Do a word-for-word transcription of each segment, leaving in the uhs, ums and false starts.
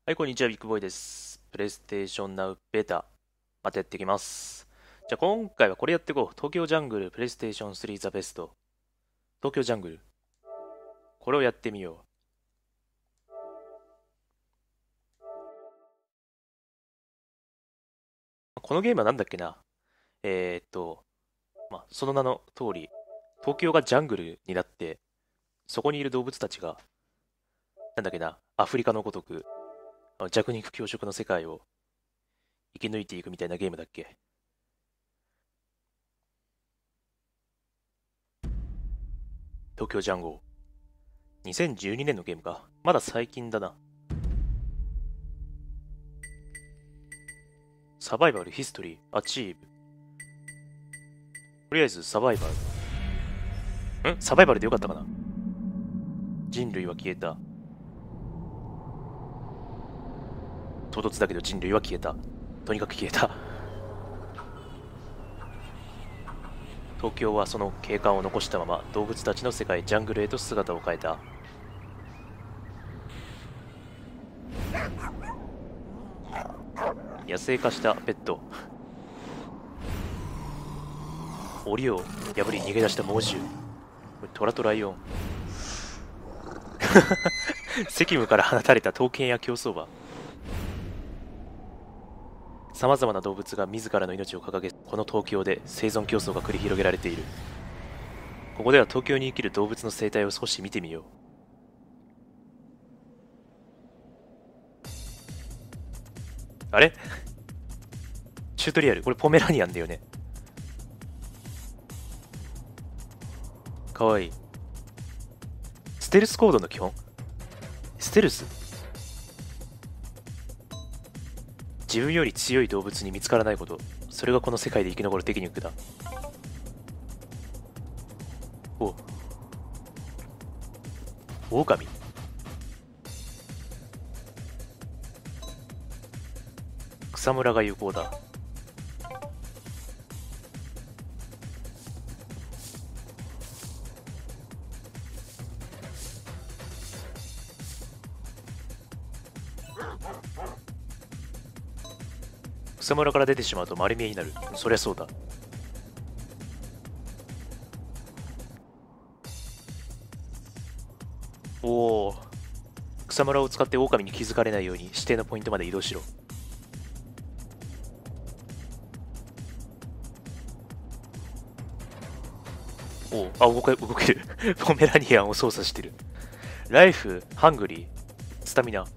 はい、こんにちは、ビッグボーイです。プレイステーションナウベータ、またやっていきます。じゃあ、今回はこれやっていこう。東京ジャングル、プレイステーションスリーザベスト。東京ジャングル。これをやってみよう。このゲームはなんだっけなえー、っと、まあ、その名の通り、東京がジャングルになって、そこにいる動物たちが、なんだっけな、アフリカのごとく、あの弱肉強食の世界を生き抜いていくみたいなゲームだっけ。東京ジャンゴ。にせんじゅうにねんのゲームか。まだ最近だな。サバイバル、ヒストリー、アチーブ。とりあえずサバイバル。んサバイバルでよかったかな。人類は消えた。唐突だけど人類は消えた。とにかく消えた。東京はその景観を残したまま動物たちの世界ジャングルへと姿を変えた。野生化したペット。檻を破り逃げ出した猛獣。トラとライオン。責務から放たれた刀剣や競走馬。さまざまな動物が自らの命を掲げ、この東京で生存競争が繰り広げられている。ここでは東京に生きる動物の生態を少し見てみよう。あれチュートリアル、これポメラニアンだよね。かわいい。ステルスコードの基本。ステルス。自分より強い動物に見つからないこと。それがこの世界で生き残るテクニックだ。お狼。草むらが有効だ。草むらから出てしまうと丸見えになる。そりゃそうだ。おお。草むらを使って狼に気づかれないように指定のポイントまで移動しろ。おお。あ、動け、動ける。ポメラニアンを操作してる。ライフ、ハングリー、スタミナ。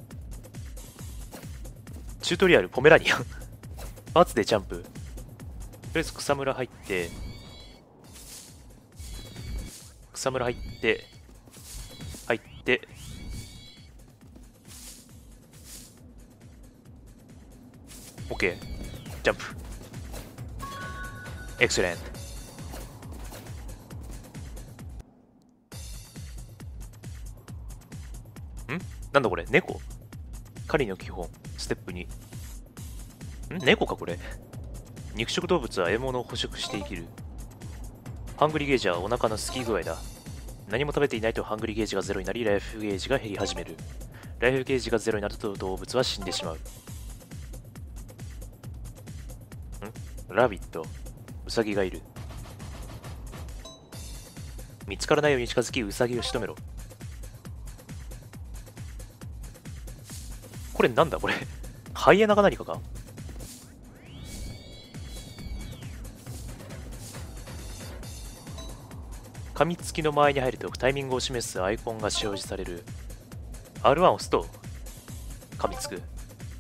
チュートリアル、ポメラニアン。バツでジャンプ。とりあえず草むら入って、草むら入って、入って、OK。ジャンプ。エクセレント。んなんだこれ猫。狩りの基本。ステップに。ん猫かこれ。肉食動物は獲物を捕食して生きる。ハングリーゲージはお腹のすき具合だ。何も食べていないとハングリーゲージがゼロになり、ライフゲージが減り始める。ライフゲージがゼロになると動物は死んでしまう。んラビット。ウサギがいる。見つからないように近づき、ウサギを仕留めろ。これなんだこれ。ハイエナか何かか。噛みつきの間合いに入るとタイミングを示すアイコンが表示される。 アールワン を押すと噛みつく。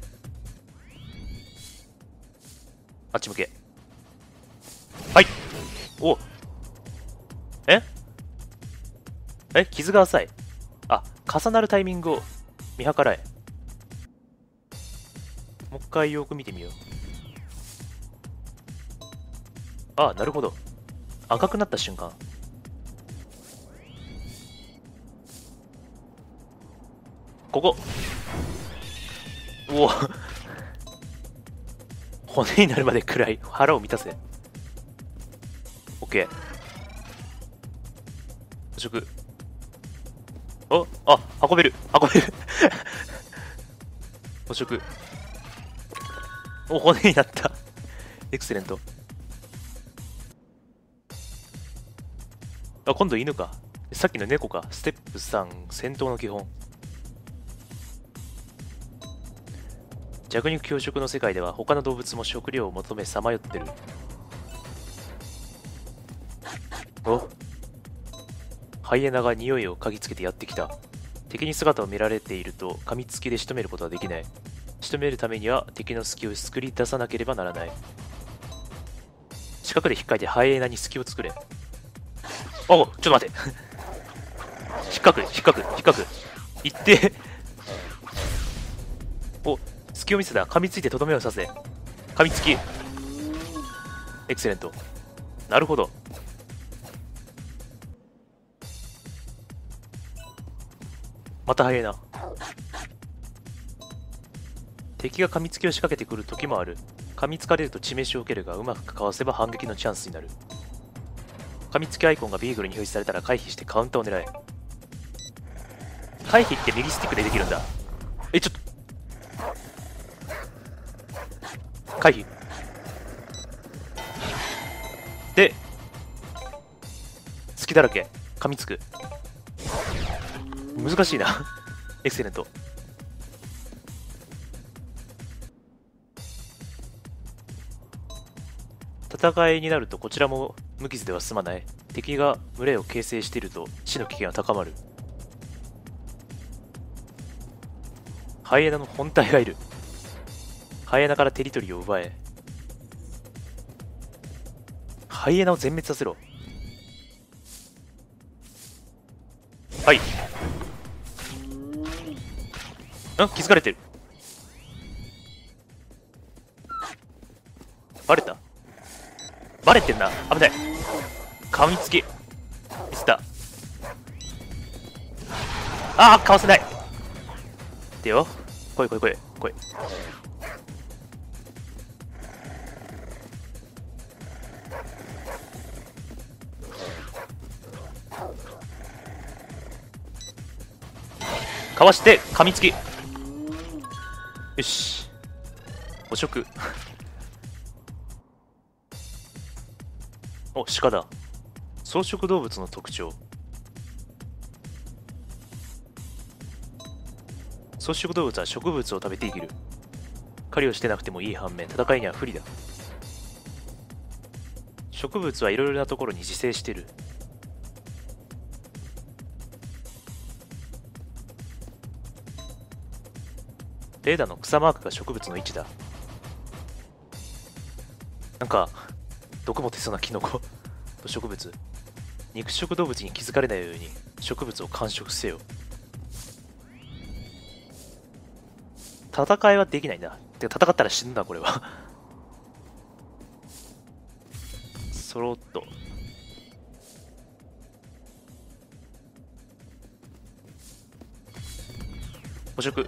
あっち向け。はい。おええ傷が浅い。あ、重なるタイミングを見計らえ。もう一回よく見てみよう。ああ、なるほど。赤くなった瞬間。ここ。おお。骨になるまで暗い。腹を満たせ。オッケー。捕食。おあ、運べる。運べる。 捕食。お、骨になったエクセレント。あ、今度犬か。さっきの猫か。ステップさん、戦闘の基本。弱肉強食の世界では他の動物も食料を求めさまよってる。お、ハイエナが匂いを嗅ぎつけてやってきた。敵に姿を見られていると噛みつきで仕留めることはできない。仕留めるためには敵の隙を作り出さなければならない。四角で引っかいてハイエナに隙を作れ。お、ちょっと待って引っかく引っかく引っかくいってお、隙を見せた。噛みついてとどめを刺せ。噛みつき。エクセレント。なるほど。またハイエナ。敵が噛みつきを仕掛けてくる時もある。噛みつかれると致命傷を受けるが、うまくかわせば反撃のチャンスになる。噛みつきアイコンがビーグルに表示されたら回避してカウンターを狙え。回避って右スティックでできるんだ。え、ちょっと回避で隙だらけ。噛みつく。難しいなエクセレント。戦いになるとこちらも無傷では済まない。敵が群れを形成していると死の危険は高まる。ハイエナの本体がいる。ハイエナからテリトリーを奪え。ハイエナを全滅させろ。はい。ん、気づかれてる。バレた。バレてんな。危ない。噛みつきミスった。ああ、かわせない。でよ、来い来い来い来い。かわして噛みつき。よし、捕食お、鹿だ。草食動物の特徴。草食動物は植物を食べて生きる。狩りをしてなくてもいい反面、戦いには不利だ。植物はいろいろなところに自生している。レーダーの草マークが植物の位置だ。なんか毒持ってそうなキノコと植物。肉食動物に気づかれないように植物を完食せよ。戦いはできないんだ。てか戦ったら死ぬんだこれはそろっと捕食。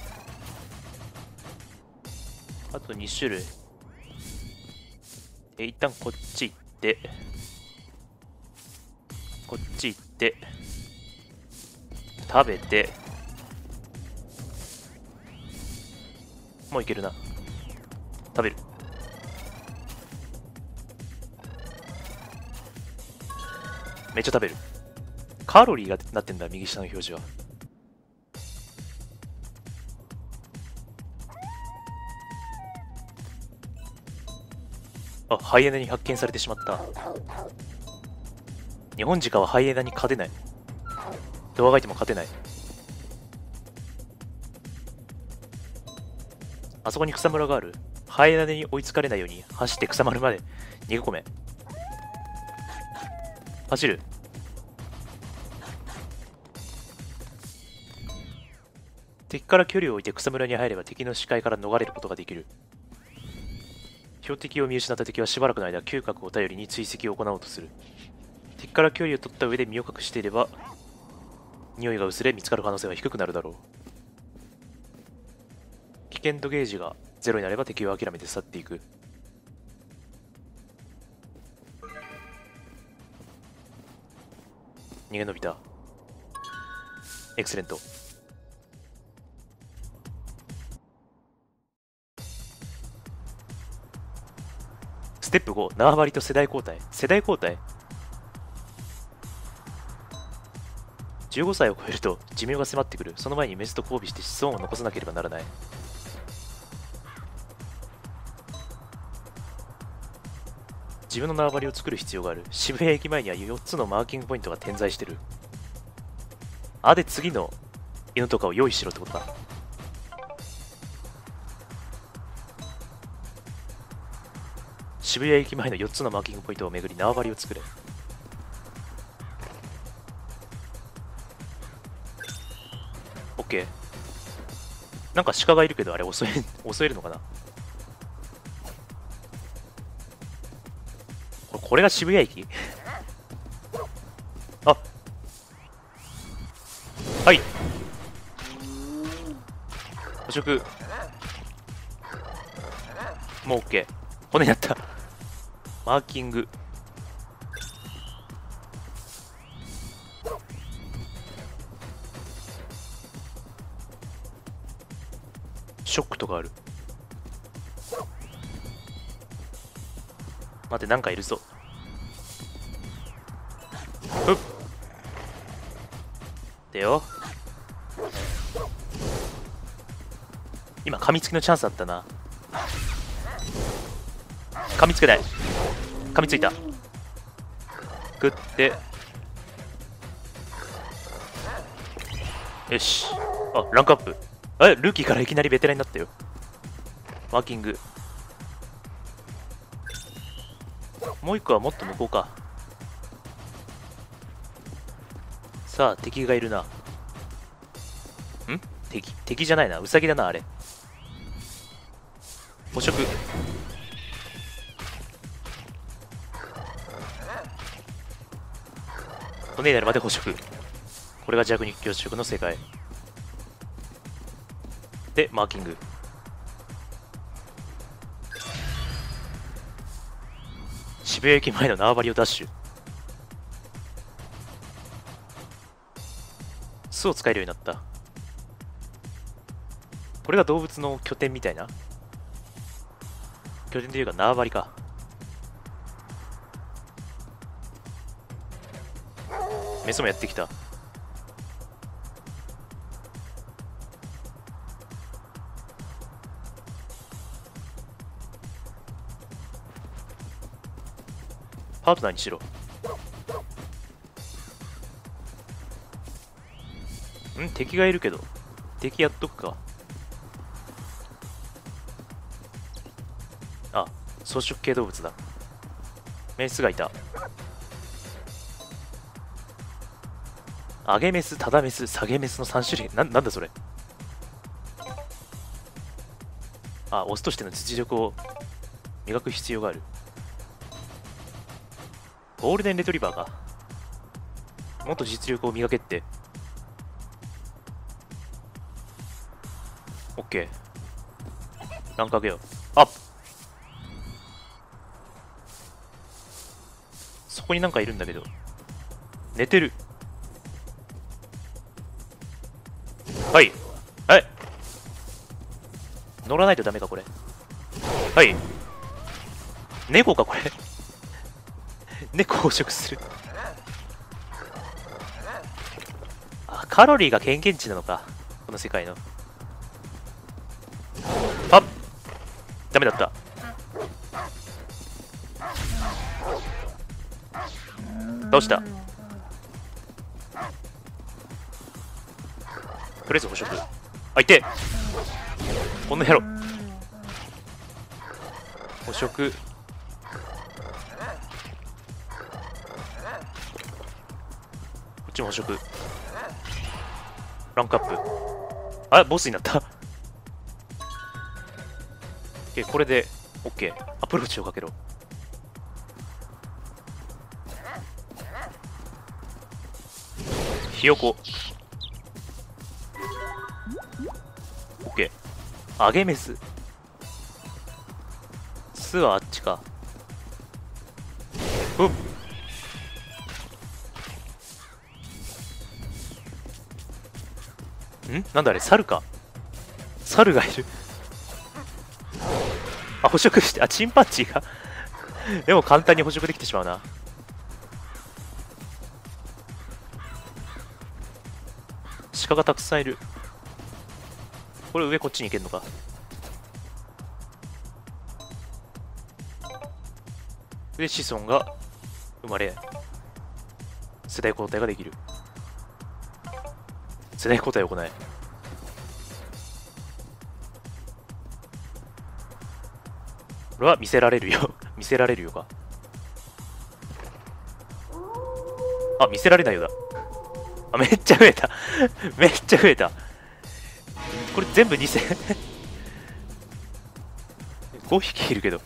あとに種類。え、一旦こっち行ってこっち行って食べて、もういけるな。食べる。めっちゃ食べる。カロリーがなってんだ、右下の表示は。あ、ハイエナに発見されてしまった。日本鹿はハイエナに勝てない。どうあがいても勝てない。あそこに草むらがある。ハイエナに追いつかれないように走って草むらまで逃げ込め。走る。敵から距離を置いて草むらに入れば敵の視界から逃れることができる。標的を見失った敵はしばらくの間、嗅覚を頼りに追跡を行おうとする。敵から距離を取った上で身を隠していれば、匂いが薄れ見つかる可能性は低くなるだろう。危険度ゲージがゼロになれば敵を諦めて去っていく。逃げ延びた。エクセレント。 ステップご、縄張りと世代交代。世代交代 ?じゅうご 歳を超えると寿命が迫ってくる。その前にメスと交尾して子孫を残さなければならない。自分の縄張りを作る必要がある。渋谷駅前にはよっつのマーキングポイントが点在してる。あ、で次の犬とかを用意しろってことか。渋谷駅前のよっつのマーキングポイントを巡り縄張りを作れ。オッケー。なんか鹿がいるけど、あれ襲え襲えるのかな。これこれが渋谷駅。あ、はい。捕食。もう OK。骨になった。マーキング。ショックとかある。待って、なんかいるぞ。ふっ。でよ。今、噛みつきのチャンスあったな。噛みつけない。噛みついた。食って。よし。あ、ランクアップ。え、ルーキーからいきなりベテランになったよ。マーキング。もう一個はもっと向こうか。さあ、敵がいるな。ん敵、敵じゃないな。ウサギだな、あれ。捕食。骨になるまで捕食。これが弱肉強食の世界。で、マーキング。渋谷駅前の縄張りをダッシュ。巣を使えるようになった。これが動物の拠点みたいな。拠点というか縄張りか。メスもやってきた。パートナーにしろ。ん敵がいるけど。敵やっとくか。あ、草食系動物だ。メスがいた。上げメス、ただメス、下げメスのさん種類。な、なんだそれ。あ、オスとしての実力を磨く必要がある。ゴールデンレトリバーか。もっと実力を磨けって。オッケー。ランク上げよう。アップ。そこになんかいるんだけど。寝てる。はい。はい。乗らないとダメか、これ。はい。猫か、これ。猫を捕食する。あ、カロリーが経験値なのか。この世界の。あっダメだった。倒した。とりあえず捕食。あ、いてこの野郎。捕食。こっちも捕食。ランクアップ。あ、ボスになった。これで OK。アプローチをかけろ。ひよこ。OK。揚げメス。巣はあっちか。うっ。んなんだあれ、猿か。猿がいる。あ、捕食して、あ、チンパンジーがでも簡単に捕食できてしまうな。鹿がたくさんいる。これ上こっちに行けんのか。で子孫が生まれ世代交代ができる。世代交代を行え。これは見せられるよ見せられるよか。あ、見せられないようだ。あ、めっちゃ増えためっちゃ増えた。これ全部にせんごひきいるけど。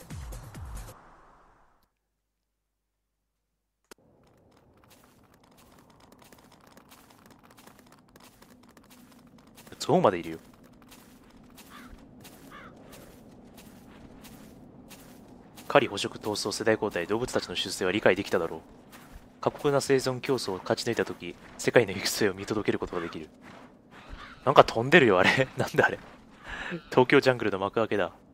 ゾウまでいるよ。狩り捕食闘争世代交代動物たちの出世は理解できただろう。過酷な生存競争を勝ち抜いたとき、世界の行く末を見届けることができる。なんか飛んでるよあれなんだあれ。東京ジャングルの幕開けだ。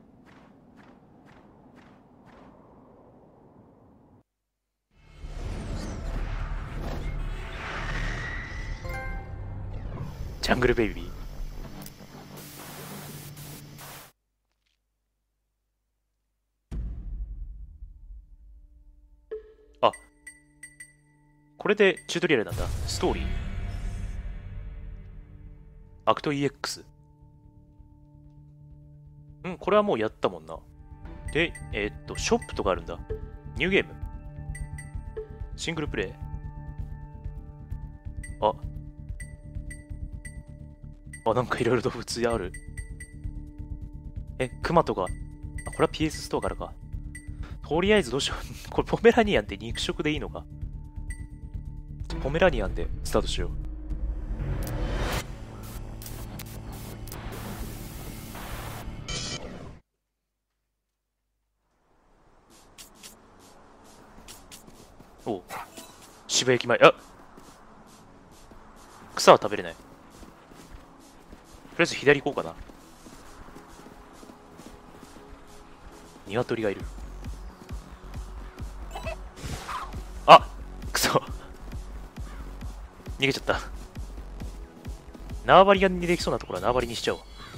ジャングルベイビー。あ、これでチュートリアルなんだ。ストーリー。アクト イーエックス。うん、これはもうやったもんな。で、えー、っと、ショップとかあるんだ。ニューゲーム。シングルプレイ。あ。あ、なんかいろいろ動物ある。え、クマとか。あ、これは ピーエス ストアからか。とりあえずどうしよう。これポメラニアンって肉食でいいのか。ポメラニアンでスタートしよう。おう。渋谷駅前。あ、草は食べれない。とりあえず左行こうかな。鶏がいる。あ、くそ。逃げちゃった。縄張りにできそうなところは縄張りにしちゃおう。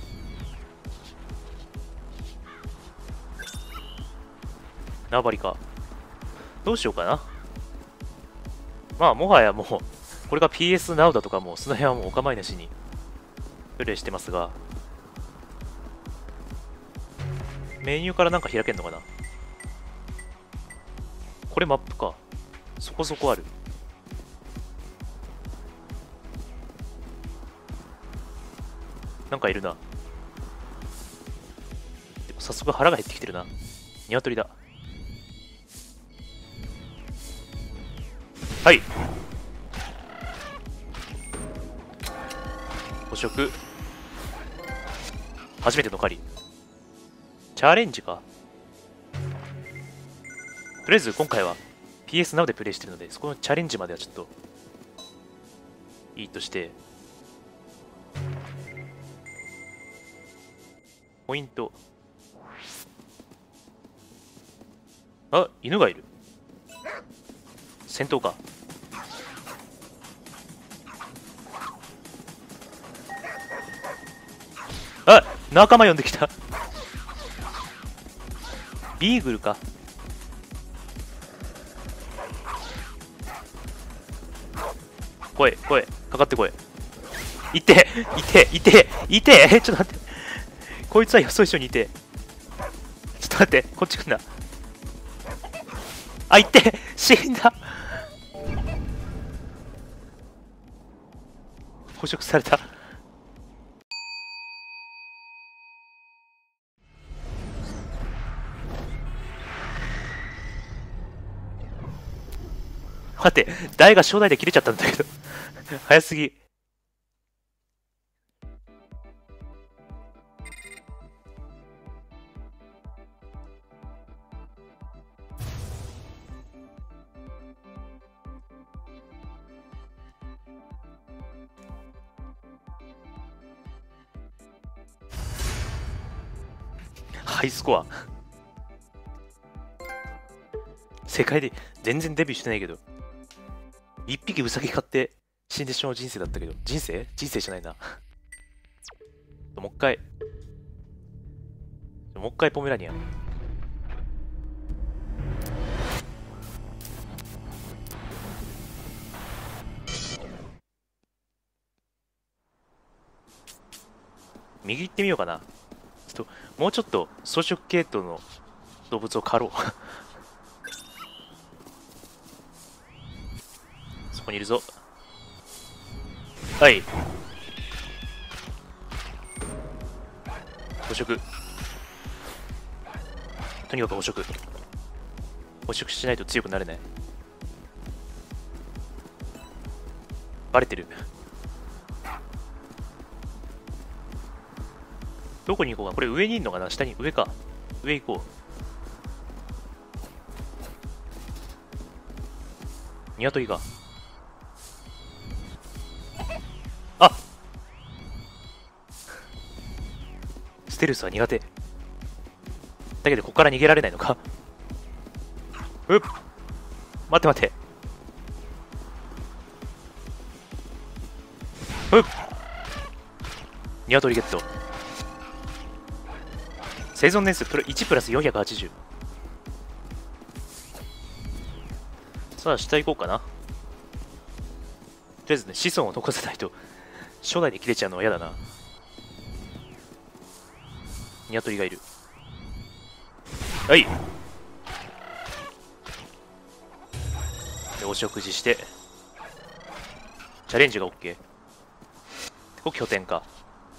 縄張りか。どうしようかな。まあ、もはやもう、これが ピーエス Now だとかもう、その辺はもうお構いなしにプレイしてますが、メニューからなんか開けんのかな。これマップか。そこそこある。なんかいるな。でも早速腹が減ってきてるな。鶏だ。はい。捕食。初めての狩り。チャレンジか。とりあえず今回は ピーエス Now でプレイしてるので、そこのチャレンジまではちょっといいとして、ポイント。あ、犬がいる。戦闘か。あ、仲間呼んできた。ビーグルか。声、声、かかってこい。いて、いて、いて、いて、ちょっと待って。こいつはよそ一緒にいて。ちょっと待って、こっち来んな。あ、いて、死んだ。捕食された。待って、台が初代で切れちゃったんだけど。早すぎ。ハイスコア。 世界で全然デビューしてないけど。一匹ウサギ買って死んでしまう人生だったけど。人生人生じゃないな。もう一回。もう一回ポメラニアン。右行ってみようかな。ちょっと、もうちょっと草食系統の動物を狩ろう。そこにいるぞ。はい。捕食。とにかく捕食。捕食しないと強くなれない。バレてる。どこに行こうか。これ上にいんのかな、下に。上か。上行こう。ニワトリが。あ、ステルスは苦手。だけど、ここから逃げられないのか。うっ。待って待って。うっ。ニワトリゲット。生存年数プラいちプラスよんひゃくはちじゅう。さあ、下行こうかな。とりあえずね、子孫を残さないと、初代で切れちゃうのは嫌だな。ニワトリがいる。はい。で、お食事して、チャレンジが OK。ここ拠点か。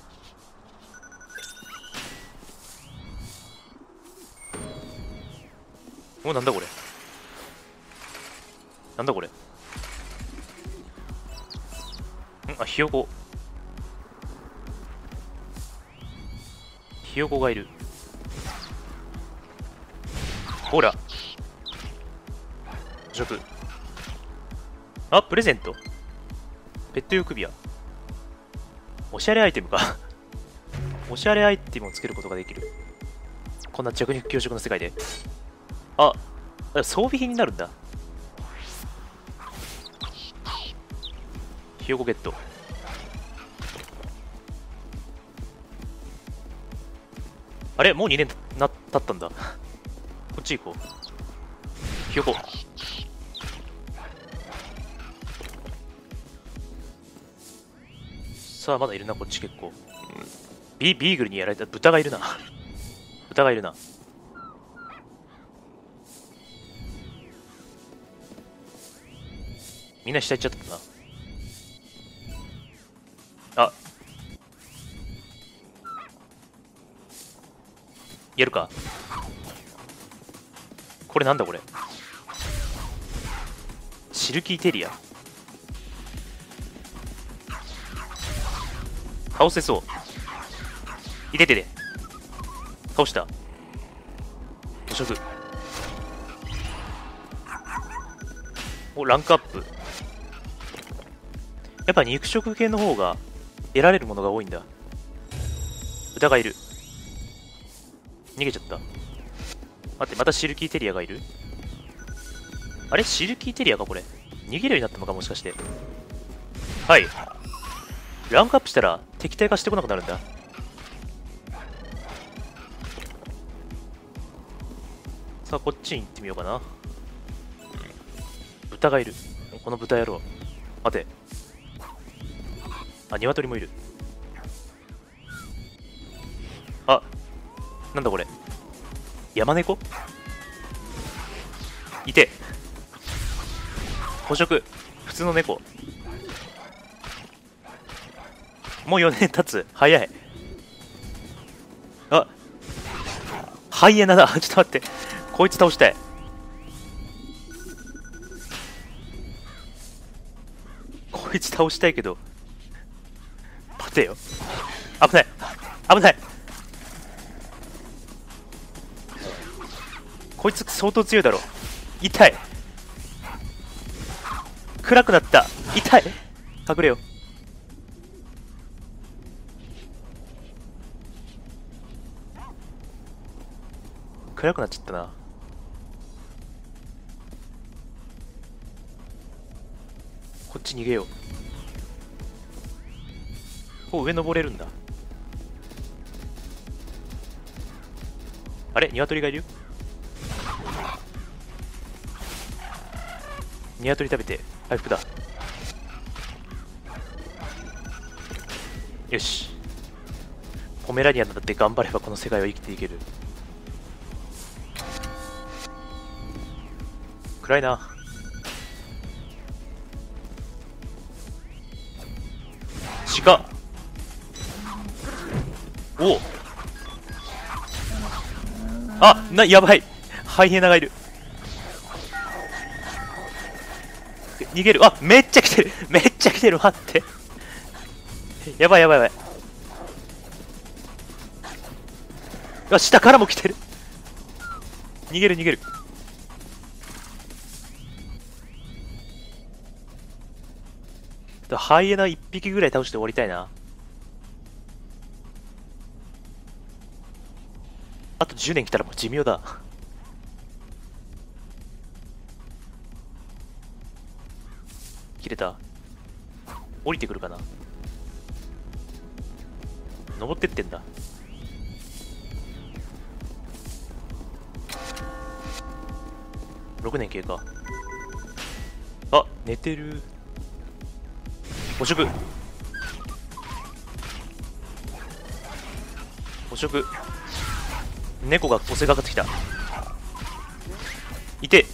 お、なんだこれ。なんだこれ。んあ、ひよこ。ひよこがいる。ほら。食。あ、プレゼント。ペット用首輪。おしゃれアイテムか。おしゃれアイテムをつけることができる。こんな弱肉強食の世界で。あ、装備品になるんだ。ひよこゲット。あれもうにねんな経ったんだ。こっち行こう。ひよこ。さあ、まだいるな、こっち結構。ビビーグルにやられた豚がいるな。豚がいるな。みんな下行っちゃったな。あ、やるか。これなんだこれ。シルキーテリア。倒せそう。いててて。倒した。捕食。お、ランクアップ。やっぱ肉食系の方が得られるものが多いんだ。豚がいる。逃げちゃった。待って、またシルキーテリアがいる。あれシルキーテリアかこれ。逃げるようになったのかもしかして。はい。ランクアップしたら敵対化してこなくなるんだ。さあ、こっちに行ってみようかな。豚がいる。この豚野郎。待て。あ、鶏もいる。あ、なんだこれ。山猫いて。捕食。普通の猫。もうよねん経つ。早い。あ、ハイエナだ。ちょっと待って。こいつ倒したい。こいつ倒したいけど。待てよ。危ない。危ない。こいつ相当強いだろ。痛い。暗くなった。痛い。隠れよ。暗くなっちゃったな。 こっち逃げよう。お、上登れるんだ。あれ、鶏がいるよ。鶏食べて回復だ。よし、ポメラニアンだって頑張ればこの世界を生きていける。暗いな。鹿。おお、あ、な、やばい、ハイエナがいる。逃げる。あ、めっちゃ来てる、めっちゃ来てる、待って。やばいやばいやばい。あ、下からも来てる。逃げる逃げる。ハイエナいっぴきぐらい倒して終わりたいな。あとじゅうねん来たらもう寿命だ。切れた。降りてくるかな。登ってってんだ。ろくねん経過。あ、寝てる。捕食。捕食。猫が襲いかかってきた。いて。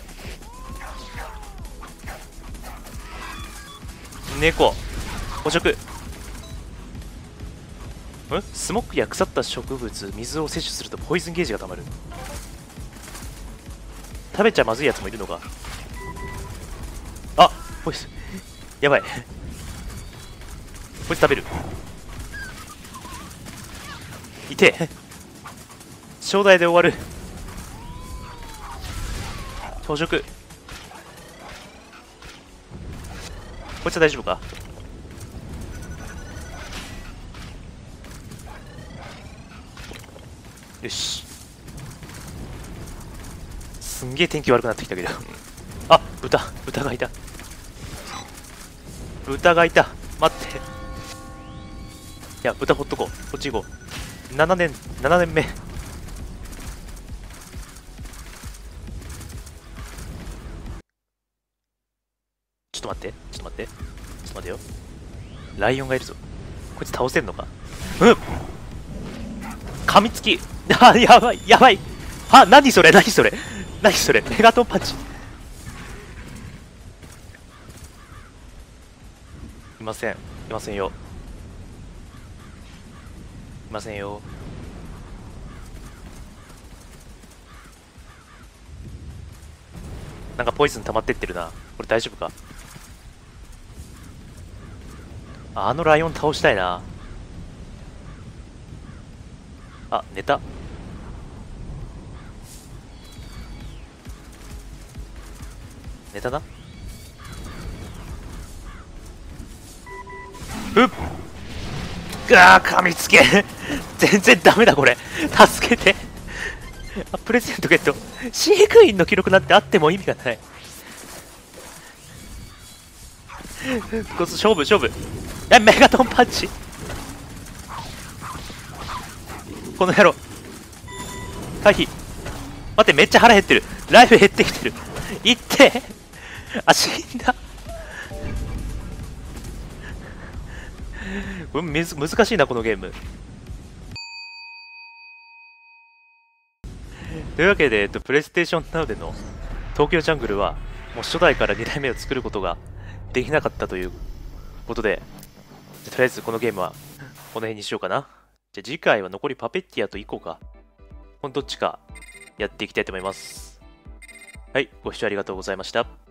猫捕食。ん、スモックや腐った植物、水を摂取するとポイズンゲージがたまる。食べちゃまずいやつもいるのか。あ、ポイズンやばい。こいつ食べる。いて。正代で終わる。朝食。こいつは大丈夫か。よし。すんげえ天気悪くなってきたけど。あ、豚豚がいた。豚がいた。待って。いや、豚ほっとこう。こっち行こう。ななねんななねんめ。ちょっと待って、ちょっと待って、ちょっと待てよ。ライオンがいるぞ。こいつ倒せんのか。うん、噛みつき。あ、やばい、やばい。あ、何それ、何それ、何それ、メガトンパンチ。いません、いませんよ。いませんよ。なんかポイズン溜まってってるな。これ大丈夫か。あのライオン倒したいな。あ、寝た。寝たな。うっ、うわー、噛みつけ。全然ダメだこれ。助けて。あ、プレゼントゲット。飼育員の記録なんてあっても意味がない。こいつ勝負勝負。え、メガトンパンチ。この野郎。回避。待って、めっちゃ腹減ってる。ライフ減ってきてる。いって。あ、死んだ。これめず難しいなこのゲーム。というわけで、えっと、プレイステーションナウでの東京ジャングルはもう初代からにだいめを作ることができなかったということで、とりあえずこのゲームはこの辺にしようかな。じゃあ次回は残りパペッティアとイコか、このどっちかやっていきたいと思います。はい、ご視聴ありがとうございました。